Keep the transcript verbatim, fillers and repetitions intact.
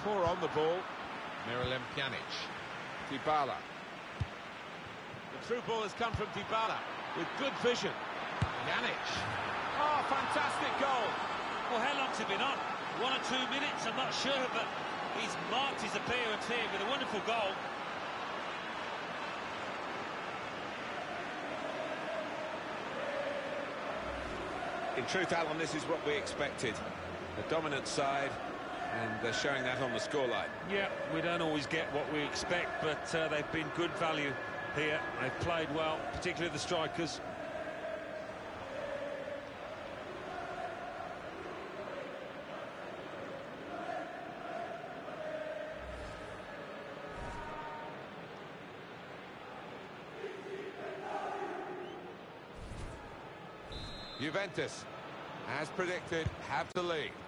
Poor on the ball. Miralem Pjanic. Dybala. The through ball has come from Dybala with good vision. Pjanic. Oh, fantastic goal. Well, how long's it been on? One or two minutes, I'm not sure, but he's marked his appearance here with a wonderful goal. In truth, Alan, this is what we expected. A dominant side, and they're showing that on the scoreline. Yeah, we don't always get what we expect, but uh, they've been good value here. They've played well, particularly the strikers. Juventus, as predicted, have the lead.